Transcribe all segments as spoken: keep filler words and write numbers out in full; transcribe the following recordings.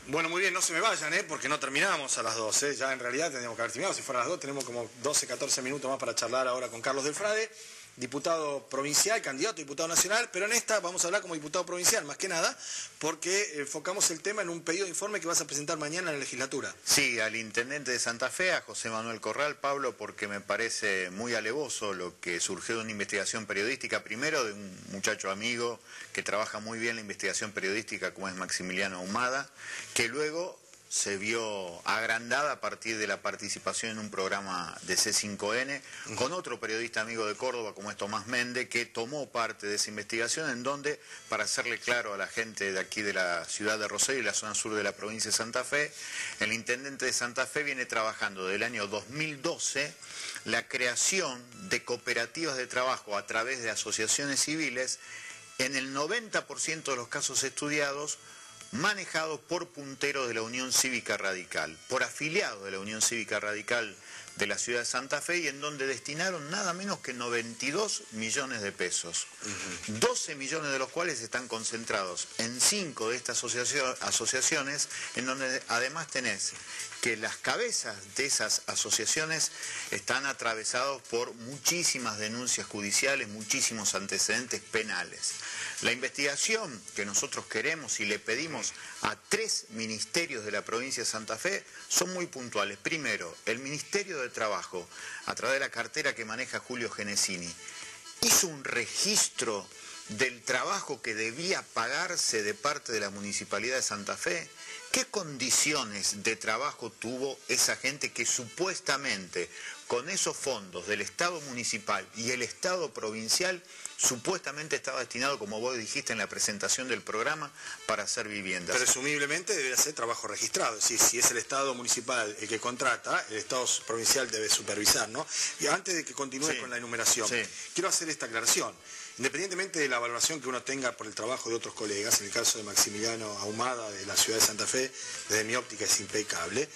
Bueno, muy bien, no se me vayan, ¿eh? Porque no terminamos a las doce. Ya en realidad tendríamos que haber terminado. Si fuera a las dos, tenemos como doce, catorce minutos más para charlar ahora con Carlos Delfrade, diputado provincial, candidato a diputado nacional, pero en esta vamos a hablar como diputado provincial, más que nada, porque enfocamos el tema en un pedido de informe que vas a presentar mañana en la legislatura. Sí, al intendente de Santa Fe, a José Manuel Corral, Pablo, porque me parece muy alevoso lo que surgió de una investigación periodística, primero de un muchacho amigo que trabaja muy bien la investigación periodística, como es Maximiliano Ahumada, que luego se vio agrandada a partir de la participación en un programa de C cinco N con otro periodista amigo de Córdoba como es Tomás Méndez, que tomó parte de esa investigación, en donde, para hacerle claro a la gente de aquí de la ciudad de Rosario y la zona sur de la provincia de Santa Fe, el intendente de Santa Fe viene trabajando desde el año dos mil doce la creación de cooperativas de trabajo a través de asociaciones civiles, en el noventa por ciento de los casos estudiados manejados por punteros de la Unión Cívica Radical, por afiliados de la Unión Cívica Radical de la ciudad de Santa Fe, y en donde destinaron nada menos que noventa y dos millones de pesos. Uh-huh. doce millones de los cuales están concentrados en cinco de estas asociación, asociaciones, en donde además tenés que las cabezas de esas asociaciones están atravesados por muchísimas denuncias judiciales, muchísimos antecedentes penales. La investigación que nosotros queremos y le pedimos a tres ministerios de la provincia de Santa Fe son muy puntuales. Primero, el Ministerio de Trabajo, a través de la cartera que maneja Julio Genesini, hizo un registro del trabajo que debía pagarse de parte de la Municipalidad de Santa Fe. ¿Qué condiciones de trabajo tuvo esa gente que supuestamente con esos fondos del Estado municipal y el Estado provincial supuestamente estaba destinado, como vos dijiste en la presentación del programa, para hacer viviendas? Presumiblemente debería ser trabajo registrado, es decir, si es el Estado municipal el que contrata, el Estado provincial debe supervisar, ¿no? Y antes de que continúe sí, con la enumeración, sí, quiero hacer esta aclaración. Independientemente de la valoración que uno tenga por el trabajo de otros colegas, en el caso de Maximiliano Ahumada de la ciudad de Santa Fe, desde mi óptica es impecable,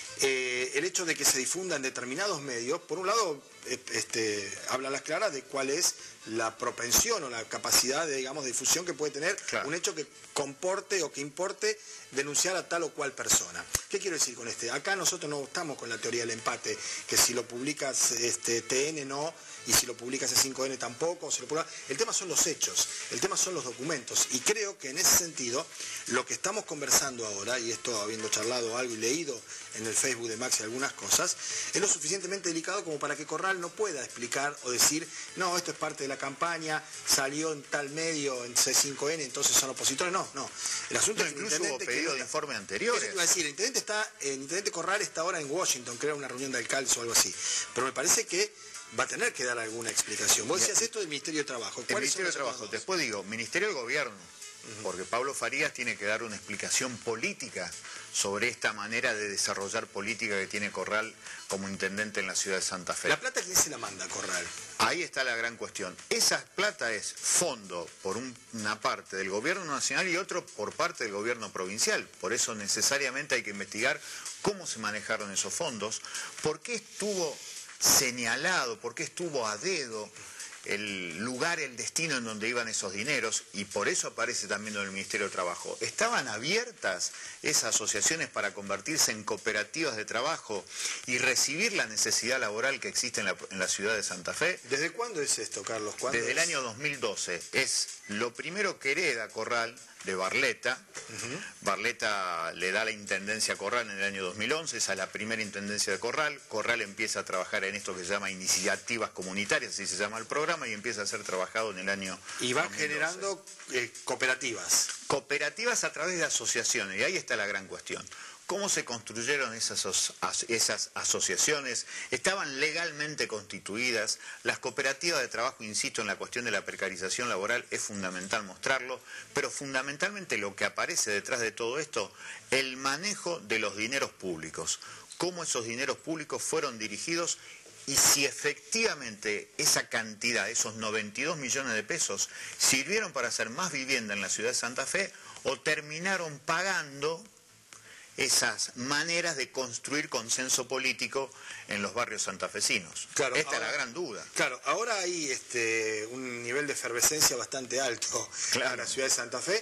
eh, el hecho de que se difunda en determinados medios, por un lado, este, habla a las claras de cuál es la propensión o la capacidad de, digamos, de difusión que puede tener claro. un hecho que comporte o que importe denunciar a tal o cual persona. ¿Qué quiero decir con este? Acá nosotros no estamos con la teoría del empate, que si lo publicas este, T N no, y si lo publicas C cinco N tampoco. Si lo publica... El tema son los hechos, el tema son los documentos, y creo que en ese sentido lo que estamos conversando ahora, y esto habiendo charlado algo y leído en el Facebook de Maxi algunas cosas, es lo suficientemente delicado como para que Corral no pueda explicar o decir, no, esto es parte de la campaña, salió en tal medio, en C cinco N, entonces son opositores. No, no. El asunto no, es que incluso el intendente hubo pedido que... de informe anteriores. Eso iba a decir, el intendente, está, el intendente Corral está ahora en Washington, creo, una reunión de alcaldes o algo así. Pero me parece que va a tener que dar alguna explicación. Vos decías esto del Ministerio de Trabajo. El Ministerio de Trabajo, después digo, Ministerio del Gobierno, uh-huh. porque Pablo Farías tiene que dar una explicación política sobre esta manera de desarrollar política que tiene Corral como intendente en la ciudad de Santa Fe. ¿La plata quién se la manda a Corral? Ahí está la gran cuestión. Esa plata es fondo por un, una parte del gobierno nacional y otro por parte del gobierno provincial. Por eso necesariamente hay que investigar cómo se manejaron esos fondos, por qué estuvo señalado, por qué estuvo a dedo el lugar, el destino en donde iban esos dineros, y por eso aparece también en el Ministerio de Trabajo. ¿Estaban abiertas esas asociaciones para convertirse en cooperativas de trabajo y recibir la necesidad laboral que existe en la, en la ciudad de Santa Fe? ¿Desde cuándo es esto, Carlos? ¿Cuándo Desde es? el año dos mil doce. Es lo primero que hereda Corral de Barleta. Uh-huh. Barleta le da la intendencia a Corral en el año dos mil once, esa es la primera intendencia de Corral. Corral empieza a trabajar en esto que se llama iniciativas comunitarias, así se llama el programa, y empieza a ser trabajado en el año Y van dos mil doce. Generando eh, cooperativas. Cooperativas a través de asociaciones, y ahí está la gran cuestión. ¿Cómo se construyeron esas, esas asociaciones? ¿Estaban legalmente constituidas? Las cooperativas de trabajo, insisto, en la cuestión de la precarización laboral es fundamental mostrarlo, pero fundamentalmente lo que aparece detrás de todo esto, el manejo de los dineros públicos. Cómo esos dineros públicos fueron dirigidos y si efectivamente esa cantidad, esos noventa y dos millones de pesos, sirvieron para hacer más vivienda en la ciudad de Santa Fe o terminaron pagando esas maneras de construir consenso político en los barrios santafesinos. Claro, Esta ahora, es la gran duda. Claro, ahora hay este, un nivel de efervescencia bastante alto claro. en la ciudad de Santa Fe.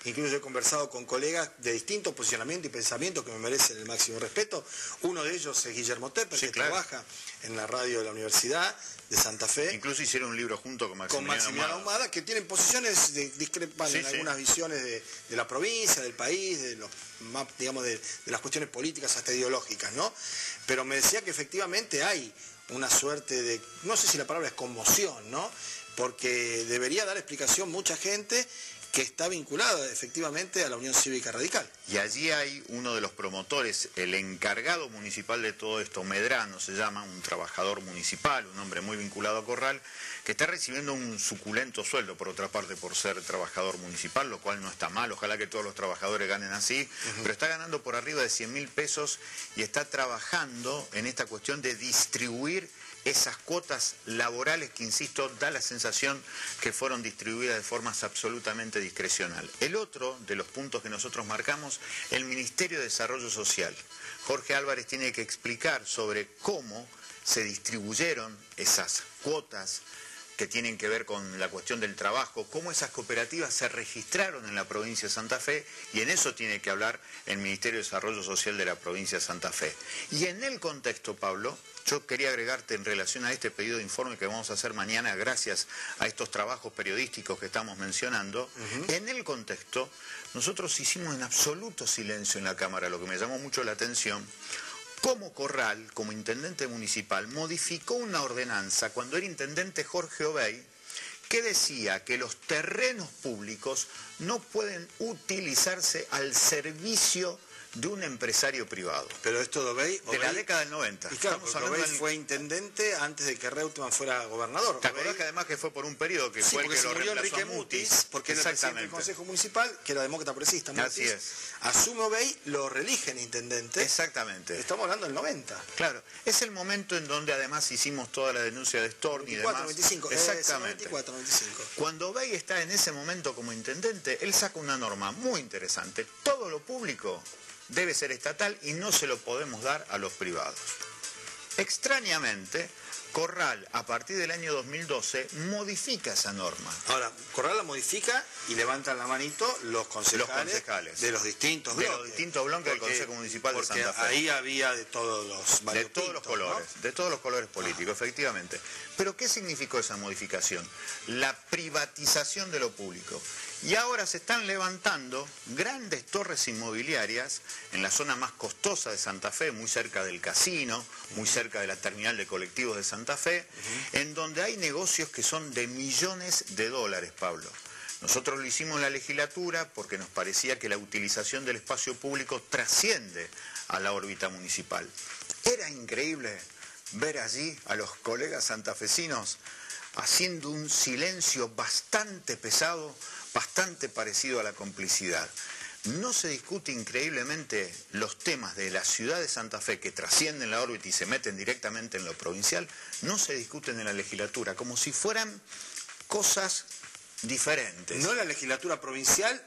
incluso he conversado con colegas de distintos posicionamientos y pensamientos que me merecen el máximo respeto. Uno de ellos es Guillermo Tepper, sí, que claro. trabaja en la radio de la Universidad de Santa Fe. Incluso hicieron un libro junto con Maximiliano, con Maximiliano Ahumada. Ahumada, que tienen posiciones de, discrepan sí, en sí. algunas visiones de, de la provincia, del país, de los más, digamos, de, de las cuestiones políticas hasta ideológicas, ¿no? Pero me decía que efectivamente hay una suerte de, no sé si la palabra es conmoción, ¿no? Porque debería dar explicación mucha gente que está vinculada efectivamente a la Unión Cívica Radical. Y allí hay uno de los promotores, el encargado municipal de todo esto, Medrano se llama, un trabajador municipal, un hombre muy vinculado a Corral, que está recibiendo un suculento sueldo, por otra parte, por ser trabajador municipal, lo cual no está mal, ojalá que todos los trabajadores ganen así, uh-huh. pero está ganando por arriba de cien mil pesos y está trabajando en esta cuestión de distribuir esas cuotas laborales que, insisto, da la sensación que fueron distribuidas de formas absolutamente discrecional. El otro de los puntos que nosotros marcamos, el Ministerio de Desarrollo Social. Jorge Álvarez tiene que explicar sobre cómo se distribuyeron esas cuotas que tienen que ver con la cuestión del trabajo, cómo esas cooperativas se registraron en la provincia de Santa Fe, y en eso tiene que hablar el Ministerio de Desarrollo Social de la provincia de Santa Fe. Y en el contexto, Pablo, yo quería agregarte en relación a este pedido de informe que vamos a hacer mañana gracias a estos trabajos periodísticos que estamos mencionando. Uh-huh. En el contexto, nosotros hicimos en absoluto silencio en la Cámara, lo que me llamó mucho la atención, cómo Corral, como intendente municipal, modificó una ordenanza cuando era intendente Jorge Obey, que decía que los terrenos públicos no pueden utilizarse al servicio de un empresario privado. Pero esto de Obey... De la década del noventa. Y claro, porque Obey del... fue intendente antes de que Reutemann fuera gobernador. ¿Te acordás que además que fue por un periodo que sí, fue el que se lo murió reemplazó Enrique Mutis, porque era el presidente del Consejo Municipal, que era demócrata progresista. Mutis. Así es. Asume Obey, lo reeligen intendente. Exactamente. Estamos hablando del noventa. Claro. Es el momento en donde además hicimos toda la denuncia de Storni y demás. noventa y cuatro, noventa y cinco. Exactamente. noventa y cuatro, noventa y cinco. Cuando Obey está en ese momento como intendente, él saca una norma muy interesante. Todo lo público debe ser estatal y no se lo podemos dar a los privados. Extrañamente, Corral, a partir del año dos mil doce, modifica esa norma. Ahora, Corral la modifica y levantan la manito los concejales, los concejales de los distintos bloques. De los distintos bloques del Consejo Municipal de Santa Fe. Ahí había de todos los De todos los colores, ¿no? De todos los colores políticos, ah. efectivamente. Pero ¿qué significó esa modificación? La privatización de lo público. Y ahora se están levantando grandes torres inmobiliarias en la zona más costosa de Santa Fe, muy cerca del casino, muy cerca de la terminal de colectivos de Santa Fe, uh-huh. en donde hay negocios que son de millones de dólares, Pablo. Nosotros lo hicimos en la legislatura porque nos parecía que la utilización del espacio público trasciende a la órbita municipal. Era increíble ver allí a los colegas santafesinos haciendo un silencio bastante pesado, bastante parecido a la complicidad. No se discute increíblemente los temas de la ciudad de Santa Fe que trascienden la órbita y se meten directamente en lo provincial, no se discuten en la legislatura, como si fueran cosas diferentes. No la legislatura provincial,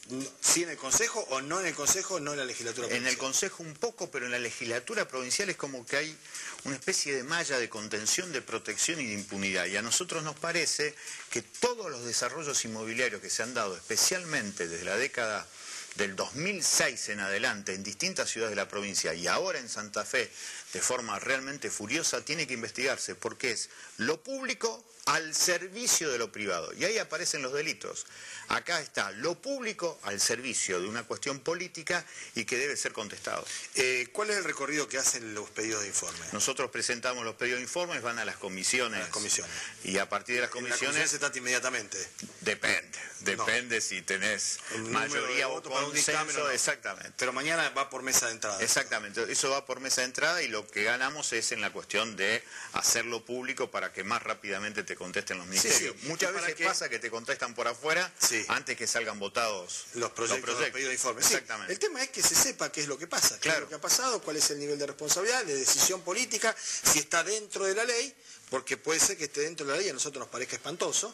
sí en el Consejo, o no en el Consejo, no en la legislatura provincial. En el Consejo un poco, pero en la legislatura provincial es como que hay una especie de malla de contención, de protección y de impunidad. Y a nosotros nos parece que todos los desarrollos inmobiliarios que se han dado, especialmente desde la década del dos mil seis en adelante, en distintas ciudades de la provincia y ahora en Santa Fe, de forma realmente furiosa, tiene que investigarse, porque es lo público al servicio de lo privado. Y ahí aparecen los delitos. Acá está lo público al servicio de una cuestión política y que debe ser contestado. Eh, ¿Cuál es el recorrido que hacen los pedidos de informe? Nosotros presentamos los pedidos de informes, van a las comisiones. A las comisiones. Y a partir de las comisiones... ¿La comisión se trata inmediatamente? Depende. Depende no. si tenés el mayoría o consenso. No. Exactamente. Pero mañana va por mesa de entrada. Exactamente. Eso va por mesa de entrada y lo que ganamos es en la cuestión de hacerlo público para que más rápidamente te contesten los ministerios. Sí, sí. Muchas veces que... pasa que te contestan por afuera sí. antes que salgan votados los proyectos, los, proyectos. los pedidos de informe. Exactamente. Sí, el tema es que se sepa qué es lo que pasa, qué claro. es lo que ha pasado, cuál es el nivel de responsabilidad, de decisión política, si está dentro de la ley, porque puede ser que esté dentro de la ley y a nosotros nos parezca espantoso,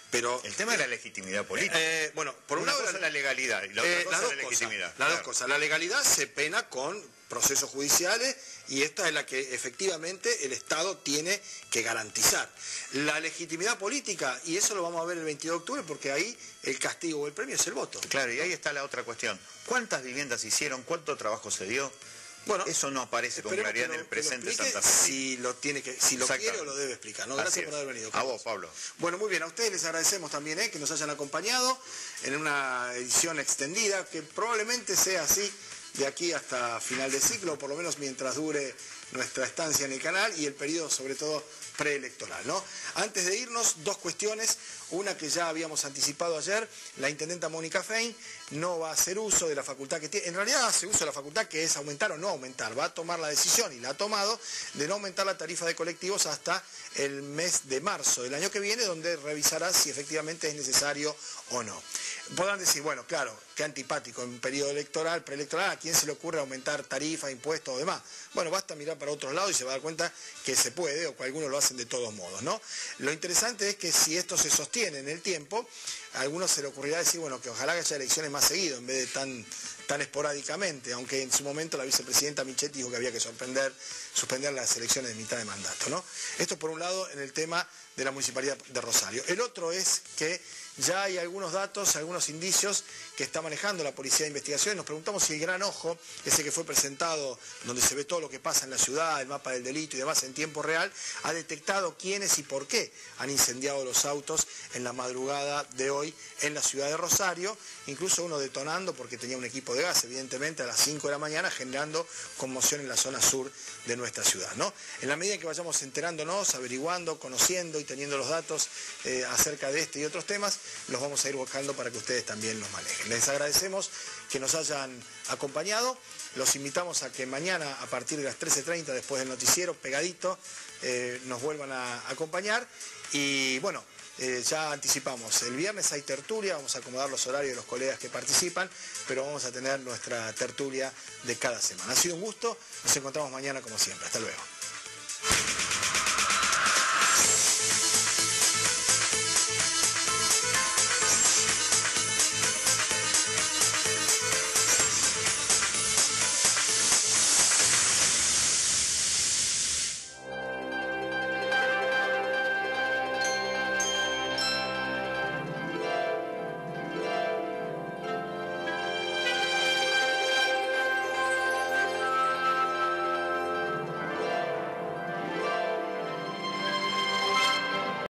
Pero el tema de la legitimidad política. Eh, bueno, por una un lado cosa la, la legalidad y la otra eh, cosa las la dos legitimidad. Cosas, las claro. dos cosas. La legalidad se pena con procesos judiciales y esta es la que efectivamente el Estado tiene que garantizar. La legitimidad política, y eso lo vamos a ver el veintidós de octubre, porque ahí el castigo o el premio es el voto. Claro, y ahí está la otra cuestión. ¿Cuántas viviendas se hicieron? ¿Cuánto trabajo se dio? Bueno, eso no aparece con claridad lo, en el presente Santa Fe. Si lo tiene que, si lo quiere o lo debe explicar. ¿no? Gracias por haber venido. A vos, Pablo. Bueno, muy bien, a ustedes les agradecemos también eh, que nos hayan acompañado en una edición extendida, que probablemente sea así de aquí hasta final de ciclo, o por lo menos mientras dure nuestra estancia en el canal y el periodo sobre todo preelectoral, ¿no? Antes de irnos, dos cuestiones. Una que ya habíamos anticipado ayer, la intendenta Mónica Fein no va a hacer uso de la facultad que tiene, en realidad hace uso de la facultad que es aumentar o no aumentar, va a tomar la decisión y la ha tomado de no aumentar la tarifa de colectivos hasta el mes de marzo del año que viene, donde revisará si efectivamente es necesario o no. Podrán decir, bueno, claro, qué antipático en periodo electoral, preelectoral, ¿a quién se le ocurre aumentar tarifas, impuestos o demás? Bueno, basta mirar para otros lados y se va a dar cuenta que se puede, o que algunos lo hacen de todos modos, ¿no? Lo interesante es que si esto se sostiene en el tiempo, a algunos se le ocurrirá decir, bueno, que ojalá que haya elecciones más seguido en vez de tan, tan esporádicamente, aunque en su momento la vicepresidenta Michetti dijo que había que sorprender, suspender las elecciones de mitad de mandato, ¿no? Esto por un lado en el tema de la Municipalidad de Rosario. El otro es que ya hay algunos datos, algunos indicios que está manejando la Policía de Investigación. Nos preguntamos si el gran ojo, ese que fue presentado, donde se ve todo lo que pasa en la ciudad, el mapa del delito y demás en tiempo real, ha detectado quiénes y por qué han incendiado los autos en la madrugada de hoy en la ciudad de Rosario, incluso uno detonando porque tenía un equipo de gas, evidentemente, a las cinco de la mañana, generando conmoción en la zona sur de nuestra ciudad, ¿no? En la medida en que vayamos enterándonos, averiguando, conociendo y teniendo los datos eh, acerca de este y otros temas, los vamos a ir buscando para que ustedes también los manejen. Les agradecemos que nos hayan acompañado. Los invitamos a que mañana, a partir de las trece treinta, después del noticiero, pegadito, eh, nos vuelvan a acompañar. Y bueno, eh, ya anticipamos, el viernes hay tertulia, vamos a acomodar los horarios de los colegas que participan, pero vamos a tener nuestra tertulia de cada semana. Ha sido un gusto, nos encontramos mañana como siempre. Hasta luego.